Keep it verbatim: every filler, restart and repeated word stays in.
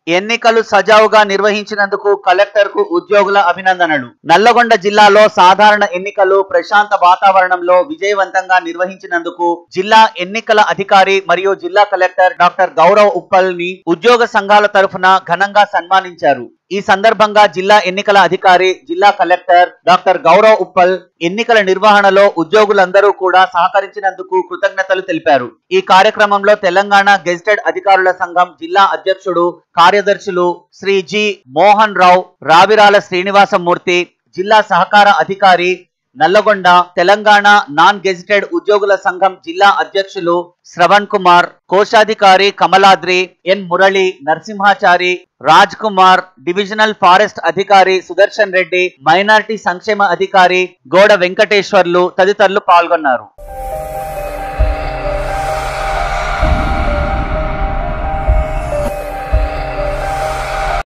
ఎన్నికలు సజావుగా నిర్వహించినందుకు కలెక్టర్ కు ఉద్యోగుల అభినందనలు. నల్లగొండ జిల్లాలో సాధారణ ఎన్నికలు ప్రశాంత వాతావరణంలో విజయవంతంగా నిర్వహించినందుకు జిల్లా ఎన్నికల అధికారి మరియు జిల్లా కలెక్టర్ డాక్టర్ గౌరవ్ ఉప్పల్ ని ఉద్యోగ సంఘాల తరఫున ఘనంగా సన్మానించారు. ఈ సందర్భంగా జిల్లా ఎన్నికల అధికారి, జిల్లా కలెక్టర్ డాక్టర్ గౌరవ్ ఉప్పల్ ఎన్నికల నిర్వహణలో ఉద్యోగులందరూ కూడా సహకరించినందుకు కృతజ్ఞతలు తెలిపారు. ఈ కార్యక్రమంలో తెలంగాణ గెజిటెడ్ అధికారుల సంఘం జిల్లా అధ్యక్షుడు, కార్యదర్శులు శ్రీ జి మోహన్ రావు, రావిరాల శ్రీనివాసమూర్తి, జిల్లా సహకార అధికారి నల్లగొండ, తెలంగాణ నాన్ గెజిటెడ్ ఉద్యోగుల సంఘం జిల్లా అధ్యక్షులు శ్రవణ్ కుమార్, కోశాధికారి Kamaladri, N Murali, Narasimhachari, Raj Kumar, divisional forest అధికారి సుదర్శన్ రెడ్డి, మైనారిటీ సంక్షేమ అధికారి గోడ వెంకటేశ్వర్లు తదితరులు పాల్గొన్నారు.